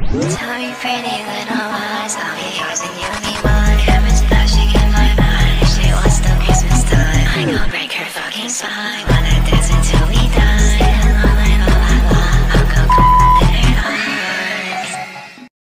Tell me pretty little lies, I'll be yours and you'll be mine. Cameras flashing in my mind, she wants the Christmas time. I gon' break her fucking spine.